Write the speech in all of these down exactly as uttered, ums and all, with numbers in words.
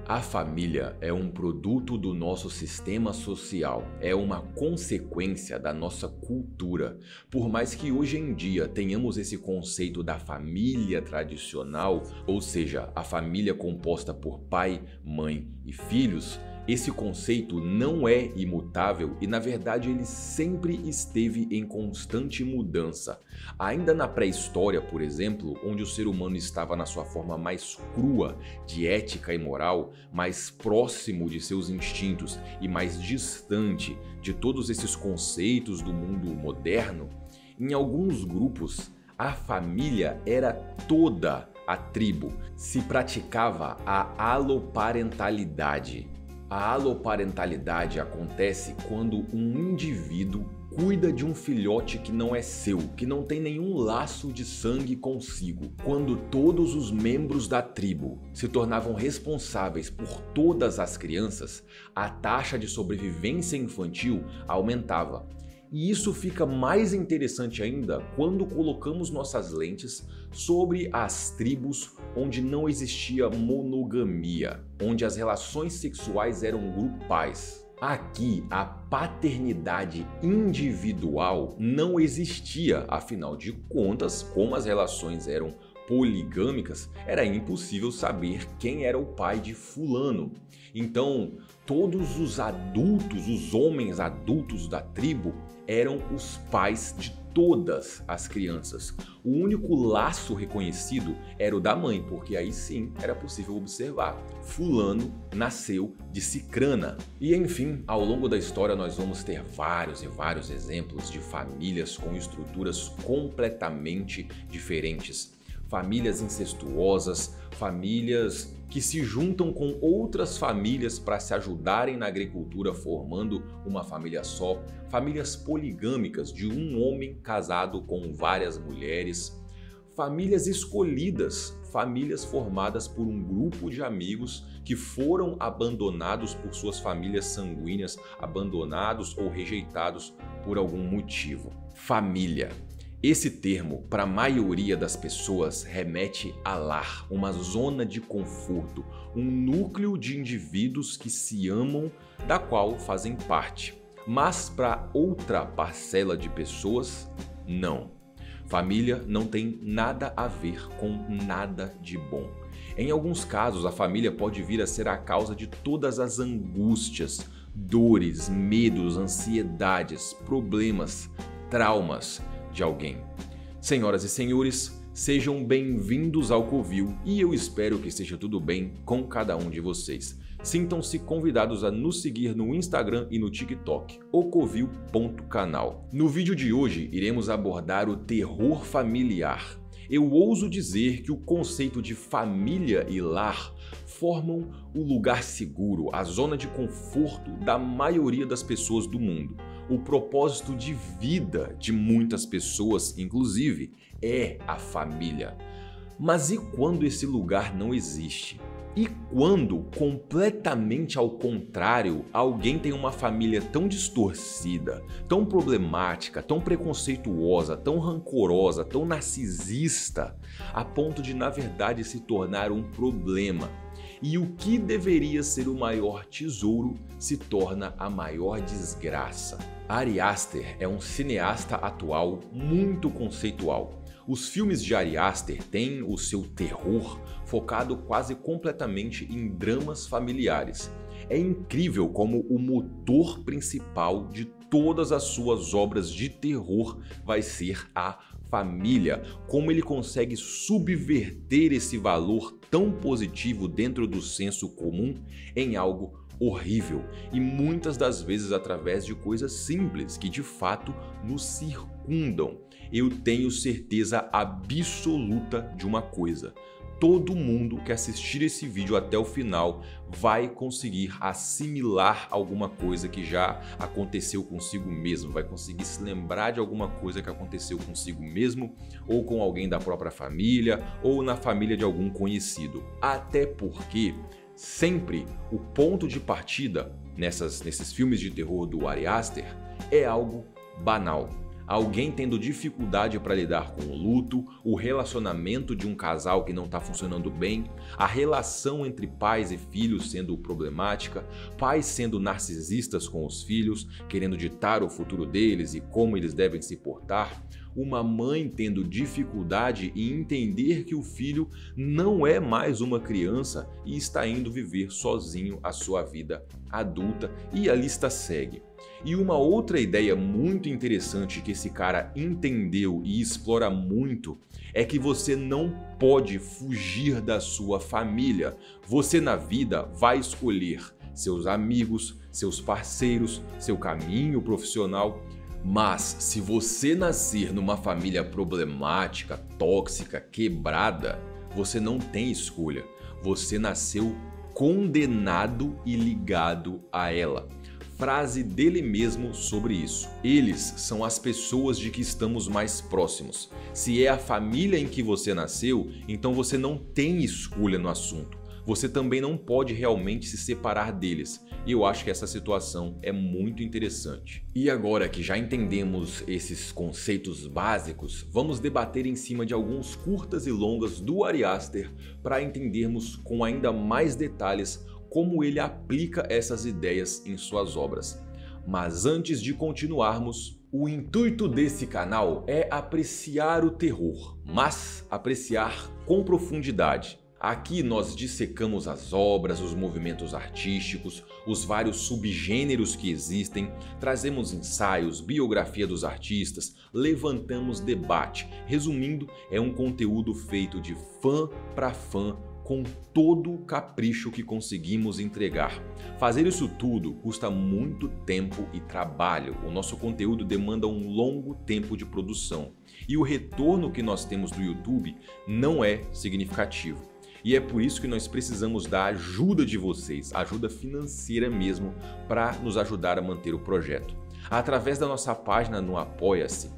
A família é um produto do nosso sistema social, é uma consequência da nossa cultura. Por mais que hoje em dia tenhamos esse conceito da família tradicional, ou seja, a família composta por pai, mãe e filhos, esse conceito não é imutável e, na verdade, ele sempre esteve em constante mudança. Ainda na pré-história, por exemplo, onde o ser humano estava na sua forma mais crua de ética e moral, mais próximo de seus instintos e mais distante de todos esses conceitos do mundo moderno, em alguns grupos, a família era toda a tribo. Se praticava a aloparentalidade. A aloparentalidade acontece quando um indivíduo cuida de um filhote que não é seu, que não tem nenhum laço de sangue consigo. Quando todos os membros da tribo se tornavam responsáveis por todas as crianças, a taxa de sobrevivência infantil aumentava. E isso fica mais interessante ainda quando colocamos nossas lentes sobre as tribos onde não existia monogamia, onde as relações sexuais eram grupais. Aqui, a paternidade individual não existia, afinal de contas, como as relações eram poligâmicas, era impossível saber quem era o pai de fulano. Então, todos os adultos, os homens adultos da tribo, eram os pais de todas as crianças. O único laço reconhecido era o da mãe, porque aí sim era possível observar. Fulano nasceu de Cicrana. E enfim, ao longo da história nós vamos ter vários e vários exemplos de famílias com estruturas completamente diferentes. Famílias incestuosas, famílias que se juntam com outras famílias para se ajudarem na agricultura, formando uma família só, famílias poligâmicas de um homem casado com várias mulheres, famílias escolhidas, famílias formadas por um grupo de amigos que foram abandonados por suas famílias sanguíneas, abandonados ou rejeitados por algum motivo. Família. Esse termo, para a maioria das pessoas, remete a lar, uma zona de conforto, um núcleo de indivíduos que se amam, da qual fazem parte. Mas para outra parcela de pessoas, não. Família não tem nada a ver com nada de bom. Em alguns casos, a família pode vir a ser a causa de todas as angústias, dores, medos, ansiedades, problemas, traumas de alguém. Senhoras e senhores, sejam bem-vindos ao Covil e eu espero que esteja tudo bem com cada um de vocês. Sintam-se convidados a nos seguir no Instagram e no TikTok, ocovil ponto canal. No vídeo de hoje, iremos abordar o terror familiar. Eu ouso dizer que o conceito de família e lar formam o lugar seguro, a zona de conforto da maioria das pessoas do mundo. O propósito de vida de muitas pessoas, inclusive, é a família. Mas e quando esse lugar não existe? E quando, completamente ao contrário, alguém tem uma família tão distorcida, tão problemática, tão preconceituosa, tão rancorosa, tão narcisista, a ponto de, na verdade, se tornar um problema? E o que deveria ser o maior tesouro se torna a maior desgraça. Ari Aster é um cineasta atual muito conceitual. Os filmes de Ari Aster têm o seu terror focado quase completamente em dramas familiares. É incrível como o motor principal de todas as suas obras de terror vai ser a família, como ele consegue subverter esse valor tão positivo dentro do senso comum em algo horrível e muitas das vezes através de coisas simples que de fato nos circundam. Eu tenho certeza absoluta de uma coisa: todo mundo que assistir esse vídeo até o final vai conseguir assimilar alguma coisa que já aconteceu consigo mesmo, vai conseguir se lembrar de alguma coisa que aconteceu consigo mesmo, ou com alguém da própria família, ou na família de algum conhecido. Até porque sempre o ponto de partida nessas, nesses filmes de terror do Ari Aster é algo banal. alguém tendo dificuldade para lidar com o luto, o relacionamento de um casal que não está funcionando bem, a relação entre pais e filhos sendo problemática, pais sendo narcisistas com os filhos, querendo ditar o futuro deles e como eles devem se portar, uma mãe tendo dificuldade em entender que o filho não é mais uma criança e está indo viver sozinho a sua vida adulta, e a lista segue. E uma outra ideia muito interessante que esse cara entendeu e explora muito é que você não pode fugir da sua família. Você na vida vai escolher seus amigos, seus parceiros, seu caminho profissional. Mas se você nascer numa família problemática, tóxica, quebrada, você não tem escolha. Você nasceu condenado e ligado a ela. Frase dele mesmo sobre isso. Eles são as pessoas de que estamos mais próximos. Se é a família em que você nasceu, então você não tem escolha no assunto. Você também não pode realmente se separar deles. E eu acho que essa situação é muito interessante. E agora que já entendemos esses conceitos básicos, vamos debater em cima de alguns curtas e longas do Ari Aster para entendermos com ainda mais detalhes como ele aplica essas ideias em suas obras. Mas antes de continuarmos, o intuito desse canal é apreciar o terror, mas apreciar com profundidade. Aqui nós dissecamos as obras, os movimentos artísticos, os vários subgêneros que existem, trazemos ensaios, biografia dos artistas, levantamos debate. Resumindo, é um conteúdo feito de fã para fã, com todo o capricho que conseguimos entregar. Fazer isso tudo custa muito tempo e trabalho. O nosso conteúdo demanda um longo tempo de produção e o retorno que nós temos do YouTube não é significativo. E é por isso que nós precisamos da ajuda de vocês, ajuda financeira mesmo, para nos ajudar a manter o projeto. Através da nossa página no Apoia-se,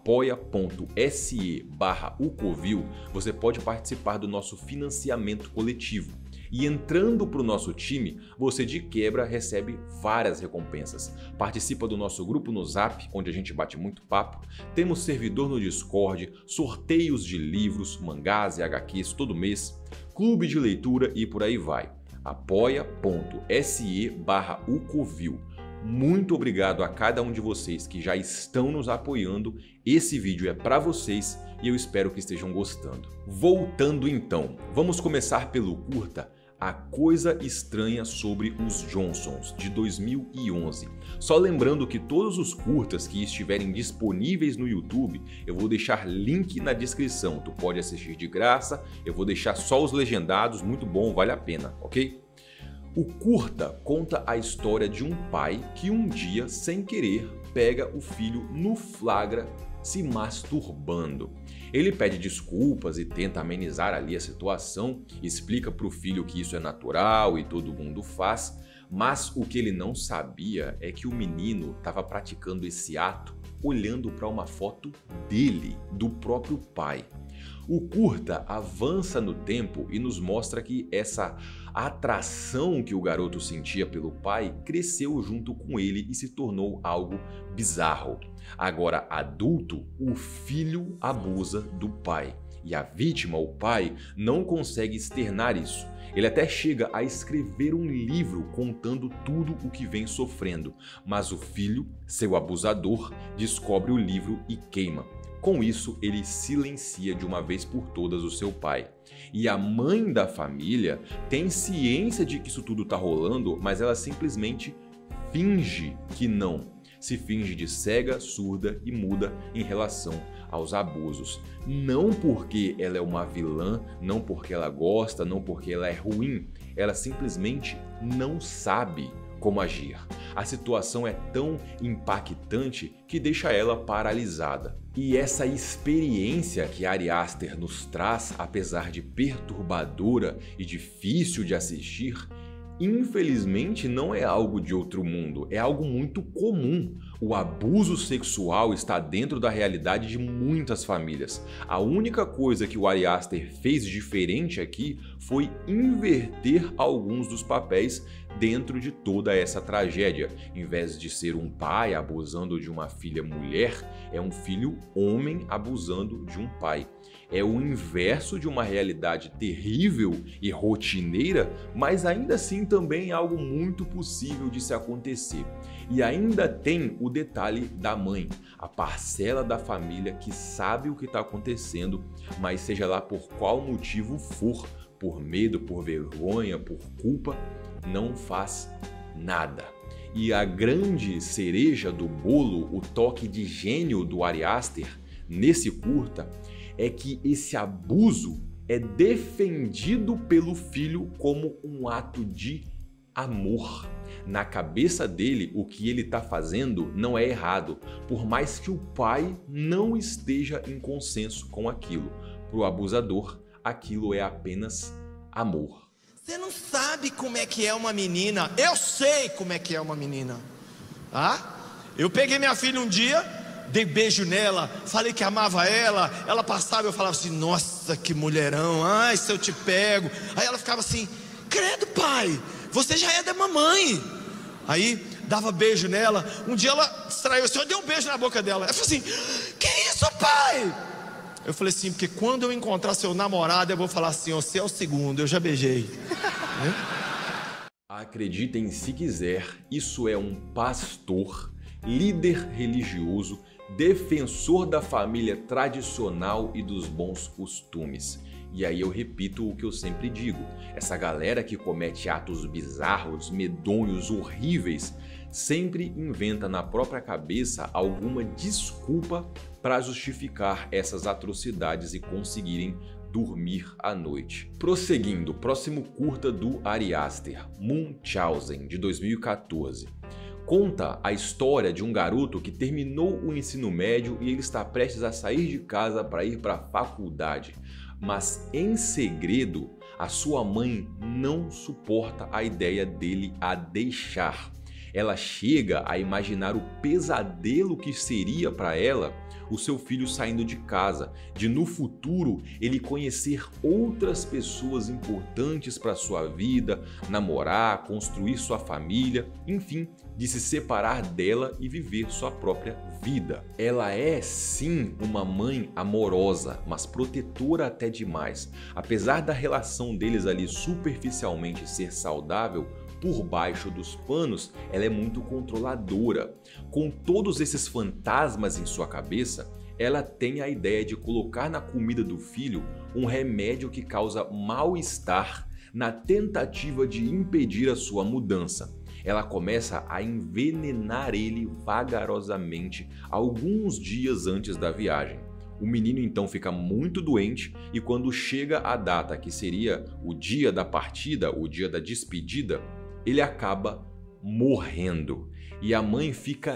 apoia.se barra ucovil, você pode participar do nosso financiamento coletivo. E entrando para o nosso time, você de quebra recebe várias recompensas. Participa do nosso grupo no Zap, onde a gente bate muito papo. Temos servidor no Discord, sorteios de livros, mangás e agá quês todo mês, clube de leitura e por aí vai. apoia.se barra ucovil. Muito obrigado a cada um de vocês que já estão nos apoiando. Esse vídeo é para vocês e eu espero que estejam gostando. Voltando então, vamos começar pelo curta A Coisa Estranha sobre os Johnsons, de dois mil e onze. Só lembrando que todos os curtas que estiverem disponíveis no YouTube, eu vou deixar link na descrição. Tu pode assistir de graça, eu vou deixar só os legendados, muito bom, vale a pena, ok? O curta conta a história de um pai que um dia, sem querer, pega o filho no flagra se masturbando. Ele pede desculpas e tenta amenizar ali a situação, explica para o filho que isso é natural e todo mundo faz, mas o que ele não sabia é que o menino estava praticando esse ato olhando para uma foto dele, do próprio pai. O curta avança no tempo e nos mostra que essa atração que o garoto sentia pelo pai cresceu junto com ele e se tornou algo bizarro. Agora adulto, o filho abusa do pai e a vítima, o pai, não consegue externar isso. Ele até chega a escrever um livro contando tudo o que vem sofrendo, mas o filho, seu abusador, descobre o livro e queima. Com isso, ele silencia de uma vez por todas o seu pai. E a mãe da família tem ciência de que isso tudo tá rolando, mas ela simplesmente finge que não. Se finge de cega, surda e muda em relação aos abusos. Não porque ela é uma vilã, não porque ela gosta, não porque ela é ruim. Ela simplesmente não sabe como agir. A situação é tão impactante que deixa ela paralisada. E essa experiência que Ari Aster nos traz, apesar de perturbadora e difícil de assistir, infelizmente não é algo de outro mundo, é algo muito comum. O abuso sexual está dentro da realidade de muitas famílias. A única coisa que o Ari Aster fez diferente aqui foi inverter alguns dos papéis dentro de toda essa tragédia. Em vez de ser um pai abusando de uma filha mulher, é um filho homem abusando de um pai. É o inverso de uma realidade terrível e rotineira, mas ainda assim também algo muito possível de se acontecer. E ainda tem o detalhe da mãe, a parcela da família que sabe o que está acontecendo, mas seja lá por qual motivo for, por medo, por vergonha, por culpa, não faz nada. E a grande cereja do bolo, o toque de gênio do Ari Aster nesse curta, é que esse abuso é defendido pelo filho como um ato de amor. Na cabeça dele, o que ele está fazendo não é errado, por mais que o pai não esteja em consenso com aquilo. Para o abusador, aquilo é apenas amor. Você não sabe como é que é uma menina. Eu sei como é que é uma menina. Ah? Eu peguei minha filha um dia, dei beijo nela, falei que amava ela. Ela passava e eu falava assim: nossa, que mulherão, ai, se eu te pego. Aí ela ficava assim: credo, pai, você já é da mamãe. Aí dava beijo nela. Um dia ela distraiu assim, eu dei um beijo na boca dela. Ela falou assim: que isso, pai? Eu falei assim: porque quando eu encontrar seu namorado, eu vou falar assim: você é o segundo, eu já beijei. Acreditem se quiser, isso é um pastor, líder religioso, defensor da família tradicional e dos bons costumes. E aí eu repito o que eu sempre digo, essa galera que comete atos bizarros, medonhos, horríveis, sempre inventa na própria cabeça alguma desculpa para justificar essas atrocidades e conseguirem dormir à noite. Prosseguindo, próximo curta do Ari Aster, Munchausen, de dois mil e quatorze. Conta a história de um garoto que terminou o ensino médio e ele está prestes a sair de casa para ir para a faculdade. Mas em segredo, a sua mãe não suporta a ideia dele a deixar. Ela chega a imaginar o pesadelo que seria para ela o seu filho saindo de casa, de no futuro ele conhecer outras pessoas importantes para sua vida, namorar, construir sua família, enfim, de se separar dela e viver sua própria vida. Ela é sim uma mãe amorosa, mas protetora até demais. Apesar da relação deles ali superficialmente ser saudável, por baixo dos panos, ela é muito controladora. Com todos esses fantasmas em sua cabeça, ela tem a ideia de colocar na comida do filho um remédio que causa mal-estar na tentativa de impedir a sua mudança. Ela começa a envenenar ele vagarosamente alguns dias antes da viagem. O menino então fica muito doente e quando chega a data que seria o dia da partida, o dia da despedida, ele acaba morrendo. E a mãe fica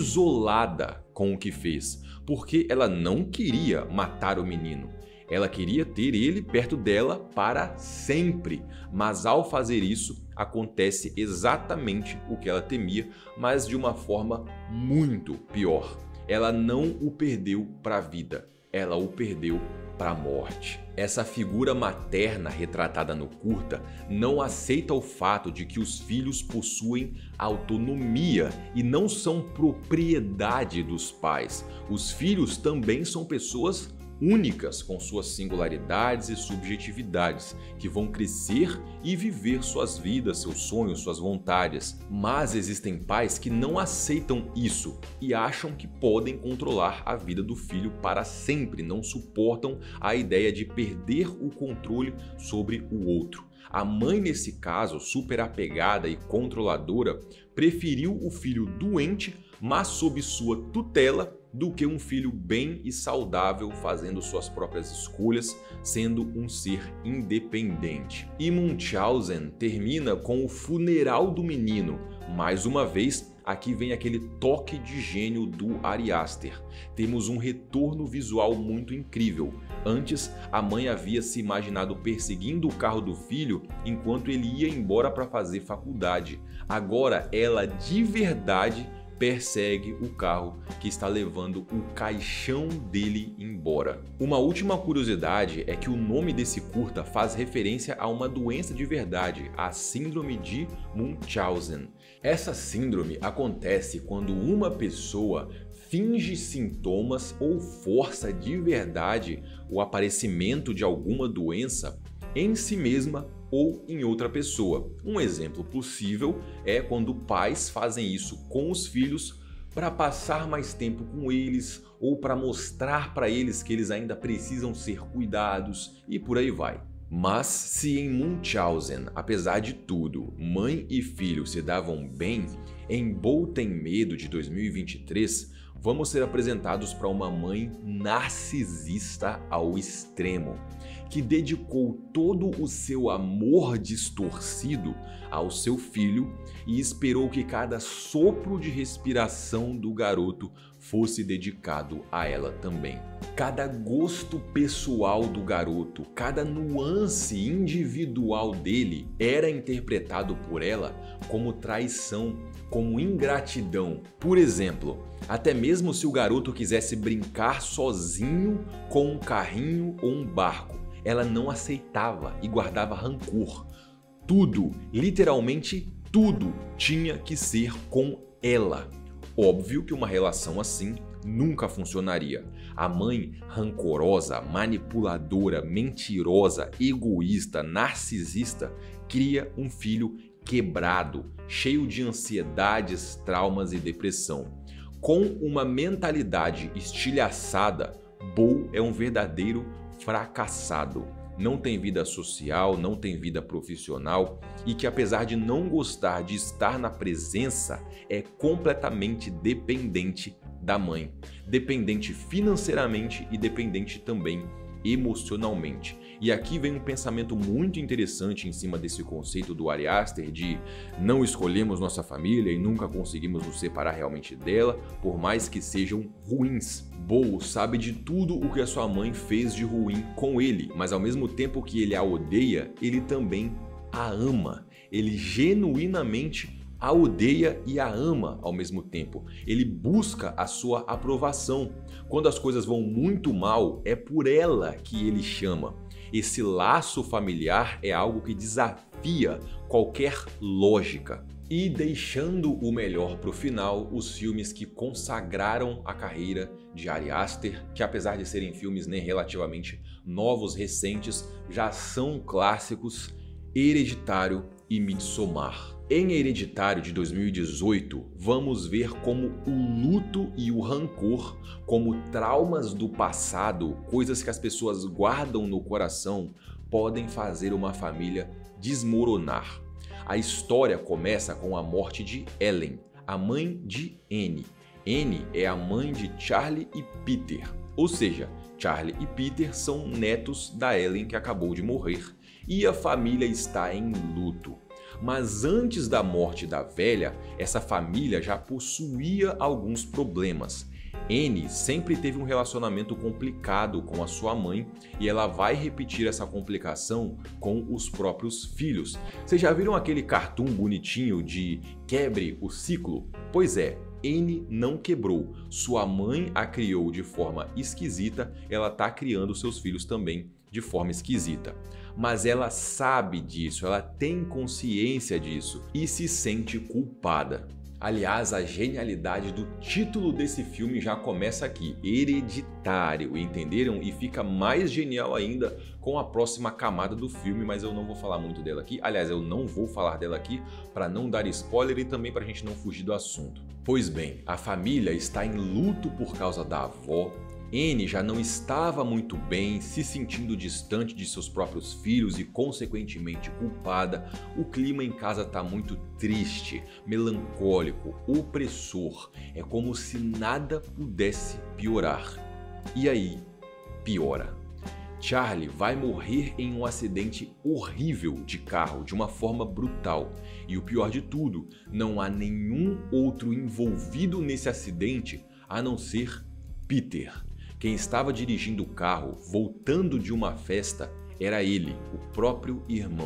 desolada com o que fez, porque ela não queria matar o menino. Ela queria ter ele perto dela para sempre, mas ao fazer isso, acontece exatamente o que ela temia, mas de uma forma muito pior. Ela não o perdeu para a vida, ela o perdeu para a morte. Essa figura materna retratada no curta não aceita o fato de que os filhos possuem autonomia e não são propriedade dos pais. Os filhos também são pessoas únicas, com suas singularidades e subjetividades, que vão crescer e viver suas vidas, seus sonhos, suas vontades. Mas existem pais que não aceitam isso e acham que podem controlar a vida do filho para sempre, não suportam a ideia de perder o controle sobre o outro. A mãe, nesse caso, super apegada e controladora, preferiu o filho doente, mas sob sua tutela, do que um filho bem e saudável fazendo suas próprias escolhas, sendo um ser independente. E Munchausen termina com o funeral do menino. Mais uma vez, aqui vem aquele toque de gênio do Ari Aster. Temos um retorno visual muito incrível. Antes, a mãe havia se imaginado perseguindo o carro do filho enquanto ele ia embora para fazer faculdade. Agora, ela de verdade persegue o carro que está levando o caixão dele embora. Uma última curiosidade é que o nome desse curta faz referência a uma doença de verdade, a Síndrome de Munchausen. Essa síndrome acontece quando uma pessoa finge sintomas ou força de verdade o aparecimento de alguma doença em si mesma ou em outra pessoa. Um exemplo possível é quando pais fazem isso com os filhos para passar mais tempo com eles ou para mostrar para eles que eles ainda precisam ser cuidados e por aí vai. Mas se em Munchausen, apesar de tudo, mãe e filho se davam bem, em Bo Tem Medo de dois mil e vinte e três, vamos ser apresentados para uma mãe narcisista ao extremo, que dedicou todo o seu amor distorcido ao seu filho e esperou que cada sopro de respiração do garoto fosse dedicado a ela também. Cada gosto pessoal do garoto, cada nuance individual dele era interpretado por ela como traição, como ingratidão. Por exemplo, até mesmo se o garoto quisesse brincar sozinho com um carrinho ou um barco, ela não aceitava e guardava rancor. Tudo, literalmente tudo, tinha que ser com ela. Óbvio que uma relação assim nunca funcionaria. A mãe rancorosa, manipuladora, mentirosa, egoísta, narcisista cria um filho quebrado, cheio de ansiedades, traumas e depressão. Com uma mentalidade estilhaçada, Bo é um verdadeiro fracassado. Não tem vida social, não tem vida profissional e que, apesar de não gostar de estar na presença, é completamente dependente da mãe. Dependente financeiramente e dependente também emocionalmente. E aqui vem um pensamento muito interessante em cima desse conceito do Ari Aster de não escolhemos nossa família e nunca conseguimos nos separar realmente dela, por mais que sejam ruins. Bo sabe de tudo o que a sua mãe fez de ruim com ele, mas ao mesmo tempo que ele a odeia, ele também a ama. Ele genuinamente a odeia e a ama ao mesmo tempo. Ele busca a sua aprovação. Quando as coisas vão muito mal, é por ela que ele chama. Esse laço familiar é algo que desafia qualquer lógica. E deixando o melhor para o final, os filmes que consagraram a carreira de Ari Aster, que apesar de serem filmes nem relativamente novos, recentes, já são clássicos: Hereditário e Midsommar. Em Hereditário de dois mil e dezoito, vamos ver como o luto e o rancor, como traumas do passado, coisas que as pessoas guardam no coração, podem fazer uma família desmoronar. A história começa com a morte de Ellen, a mãe de Annie. Annie é a mãe de Charlie e Peter, ou seja, Charlie e Peter são netos da Ellen que acabou de morrer e a família está em luto. Mas antes da morte da velha, essa família já possuía alguns problemas. Annie sempre teve um relacionamento complicado com a sua mãe e ela vai repetir essa complicação com os próprios filhos. Vocês já viram aquele cartoon bonitinho de quebre o ciclo? Pois é, Annie não quebrou. Sua mãe a criou de forma esquisita, ela tá criando seus filhos também de forma esquisita. Mas ela sabe disso, ela tem consciência disso e se sente culpada. Aliás, a genialidade do título desse filme já começa aqui, Hereditário, entenderam? E fica mais genial ainda com a próxima camada do filme, mas eu não vou falar muito dela aqui. Aliás, eu não vou falar dela aqui para não dar spoiler e também para a gente não fugir do assunto. Pois bem, a família está em luto por causa da avó. Annie já não estava muito bem, se sentindo distante de seus próprios filhos e consequentemente culpada. O clima em casa está muito triste, melancólico, opressor. É como se nada pudesse piorar. E aí, piora. Charlie vai morrer em um acidente horrível de carro, de uma forma brutal. E o pior de tudo, não há nenhum outro envolvido nesse acidente a não ser Peter. Quem estava dirigindo o carro, voltando de uma festa, era ele, o próprio irmão.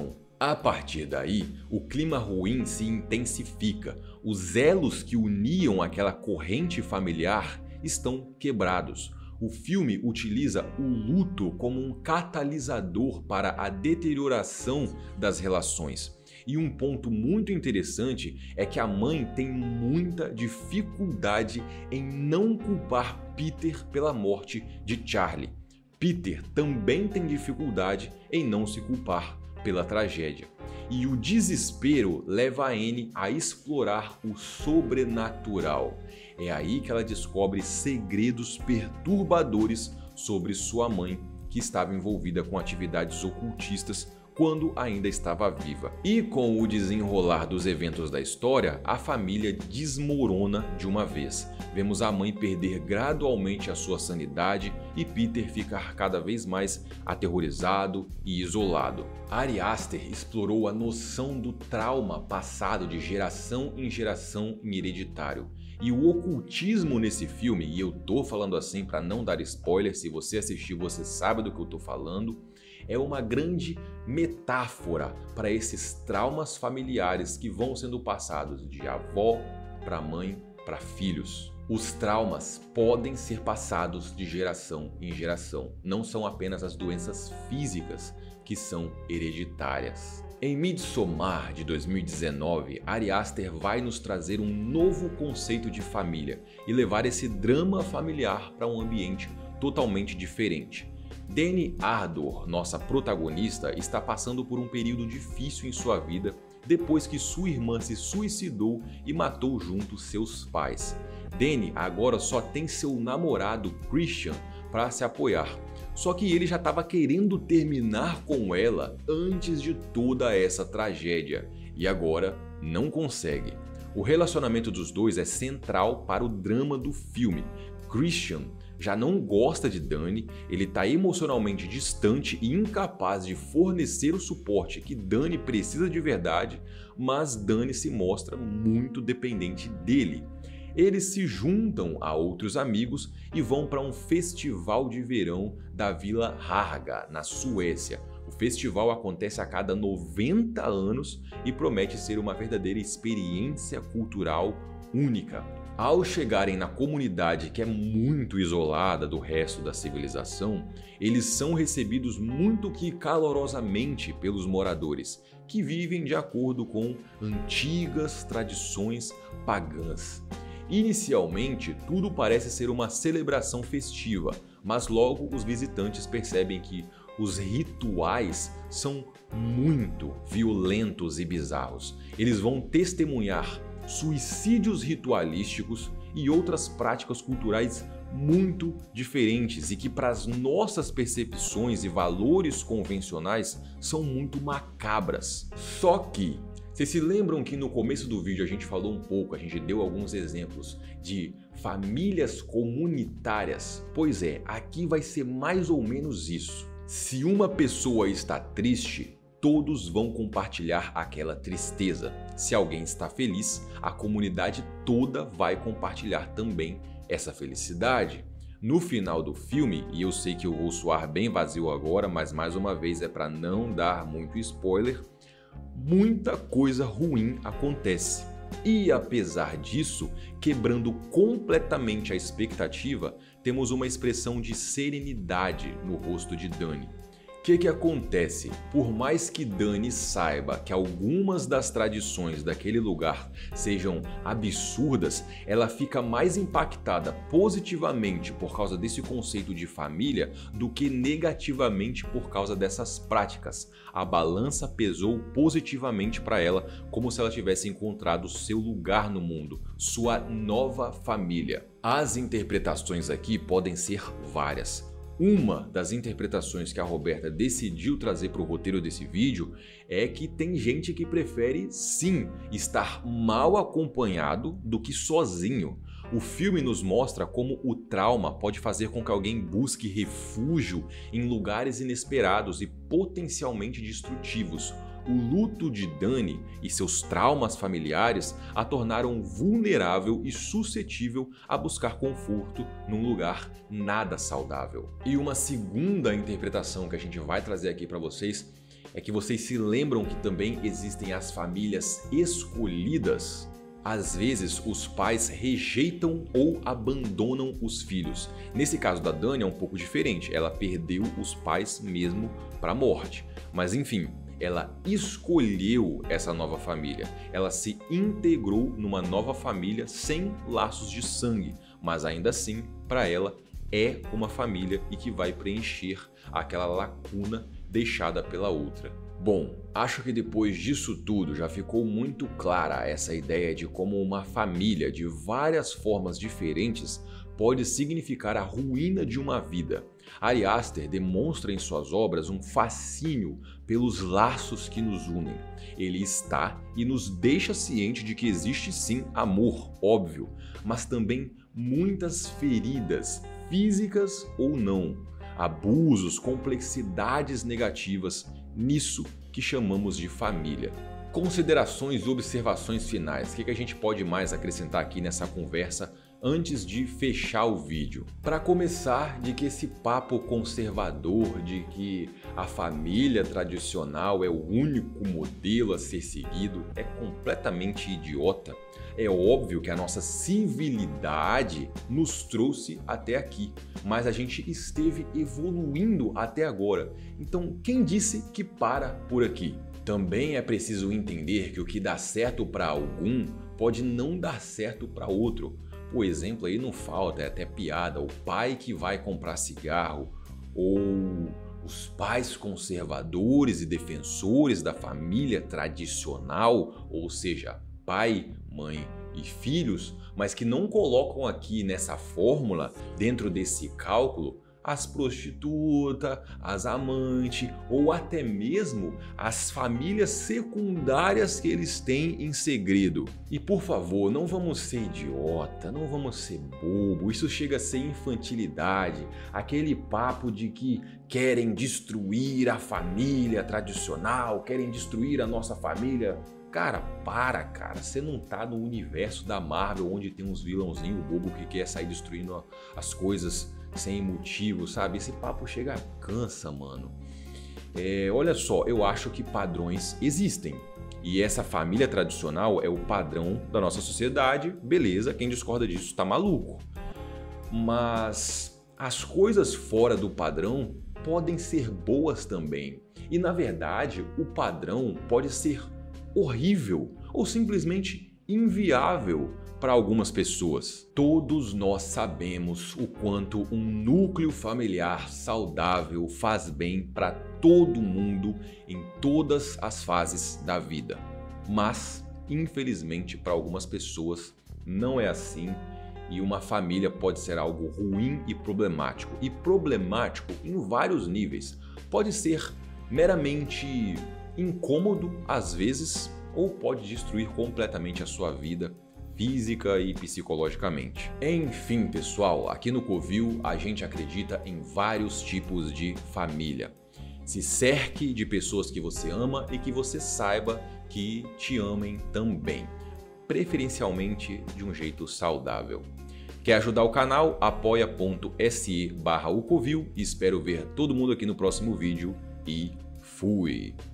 A partir daí, o clima ruim se intensifica. Os elos que uniam aquela corrente familiar estão quebrados. O filme utiliza o luto como um catalisador para a deterioração das relações. E um ponto muito interessante é que a mãe tem muita dificuldade em não culpar Peter pela morte de Charlie. Peter também tem dificuldade em não se culpar pela tragédia. E o desespero leva a Anne a explorar o sobrenatural. É aí que ela descobre segredos perturbadores sobre sua mãe, que estava envolvida com atividades ocultistas quando ainda estava viva. E com o desenrolar dos eventos da história, a família desmorona de uma vez. Vemos a mãe perder gradualmente a sua sanidade e Peter ficar cada vez mais aterrorizado e isolado. Ari Aster explorou a noção do trauma passado de geração em geração em Hereditário. E o ocultismo nesse filme, e eu tô falando assim para não dar spoiler, se você assistiu você sabe do que eu tô falando, é uma grande metáfora para esses traumas familiares que vão sendo passados de avó para mãe para filhos. Os traumas podem ser passados de geração em geração, não são apenas as doenças físicas que são hereditárias. Em Midsommar de dois mil e dezenove, Ari Aster vai nos trazer um novo conceito de família e levar esse drama familiar para um ambiente totalmente diferente. Danny Ardor, nossa protagonista, está passando por um período difícil em sua vida depois que sua irmã se suicidou e matou junto seus pais. Danny agora só tem seu namorado Christian para se apoiar. Só que ele já estava querendo terminar com ela antes de toda essa tragédia e agora não consegue. O relacionamento dos dois é central para o drama do filme. Christian já não gosta de Dani, ele está emocionalmente distante e incapaz de fornecer o suporte que Dani precisa de verdade, mas Dani se mostra muito dependente dele. Eles se juntam a outros amigos e vão para um festival de verão da Vila Harga, na Suécia. O festival acontece a cada noventa anos e promete ser uma verdadeira experiência cultural única. Ao chegarem na comunidade que é muito isolada do resto da civilização, eles são recebidos muito que calorosamente pelos moradores, que vivem de acordo com antigas tradições pagãs. Inicialmente, tudo parece ser uma celebração festiva, mas logo os visitantes percebem que os rituais são muito violentos e bizarros. Eles vão testemunhar suicídios ritualísticos e outras práticas culturais muito diferentes e que para as nossas percepções e valores convencionais são muito macabras. Só que, vocês se lembram que no começo do vídeo a gente falou um pouco, a gente deu alguns exemplos de famílias comunitárias? Pois é, aqui vai ser mais ou menos isso. Se uma pessoa está triste, todos vão compartilhar aquela tristeza. Se alguém está feliz, a comunidade toda vai compartilhar também essa felicidade. No final do filme, e eu sei que eu vou soar bem vazio agora, mas mais uma vez é para não dar muito spoiler, muita coisa ruim acontece. E apesar disso, quebrando completamente a expectativa, temos uma expressão de serenidade no rosto de Dani. O que que acontece? Por mais que Dani saiba que algumas das tradições daquele lugar sejam absurdas, ela fica mais impactada positivamente por causa desse conceito de família do que negativamente por causa dessas práticas. A balança pesou positivamente para ela, como se ela tivesse encontrado seu lugar no mundo, sua nova família. As interpretações aqui podem ser várias. Uma das interpretações que a Roberta decidiu trazer para o roteiro desse vídeo é que tem gente que prefere, sim, estar mal acompanhado do que sozinho. O filme nos mostra como o trauma pode fazer com que alguém busque refúgio em lugares inesperados e potencialmente destrutivos. O luto de Dani e seus traumas familiares a tornaram vulnerável e suscetível a buscar conforto num lugar nada saudável. E uma segunda interpretação que a gente vai trazer aqui para vocês é que vocês se lembram que também existem as famílias escolhidas. Às vezes, os pais rejeitam ou abandonam os filhos. Nesse caso da Dani é um pouco diferente, ela perdeu os pais mesmo para a morte. Mas enfim, ela escolheu essa nova família. Ela se integrou numa nova família sem laços de sangue, mas ainda assim, para ela, é uma família e que vai preencher aquela lacuna deixada pela outra. Bom, acho que depois disso tudo já ficou muito clara essa ideia de como uma família de várias formas diferentes pode significar a ruína de uma vida. Ari Aster demonstra em suas obras um fascínio pelos laços que nos unem. Ele está e nos deixa ciente de que existe sim amor, óbvio, mas também muitas feridas, físicas ou não, abusos, complexidades negativas nisso que chamamos de família. Considerações e observações finais. O que a gente pode mais acrescentar aqui nessa conversa antes de fechar o vídeo? Para começar, de que esse papo conservador de que a família tradicional é o único modelo a ser seguido é completamente idiota. É óbvio que a nossa civilidade nos trouxe até aqui, mas a gente esteve evoluindo até agora. Então, quem disse que para por aqui? Também é preciso entender que o que dá certo para algum pode não dar certo para outro. O exemplo aí não falta, é até piada, o pai que vai comprar cigarro ou os pais conservadores e defensores da família tradicional, ou seja, pai, mãe e filhos, mas que não colocam aqui nessa fórmula, dentro desse cálculo, as prostitutas, as amantes ou até mesmo as famílias secundárias que eles têm em segredo. E por favor, não vamos ser idiota, não vamos ser bobo, isso chega a ser infantilidade, aquele papo de que querem destruir a família tradicional, querem destruir a nossa família. Cara, para, cara, você não tá no universo da Marvel onde tem uns vilãozinhos bobo que quer sair destruindo as coisas sem motivo, sabe? Esse papo chega, cansa, mano. É, olha só, eu acho que padrões existem. E essa família tradicional é o padrão da nossa sociedade, beleza, quem discorda disso tá maluco. Mas as coisas fora do padrão podem ser boas também. E na verdade, o padrão pode ser horrível ou simplesmente inviável para algumas pessoas. Todos nós sabemos o quanto um núcleo familiar saudável faz bem para todo mundo em todas as fases da vida. Mas, infelizmente, para algumas pessoas não é assim e uma família pode ser algo ruim e problemático. E problemático em vários níveis. Pode ser meramente incômodo às vezes, ou pode destruir completamente a sua vida física e psicologicamente. Enfim, pessoal, aqui no Covil a gente acredita em vários tipos de família. Se cerque de pessoas que você ama e que você saiba que te amem também, preferencialmente de um jeito saudável. Quer ajudar o canal? apoia.se barra o Covil. Espero ver todo mundo aqui no próximo vídeo e fui!